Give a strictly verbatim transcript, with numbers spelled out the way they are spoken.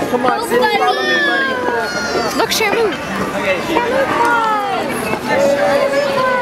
Come on, Sid, follow me, buddy. Look, Shamu. Okay, Shamu.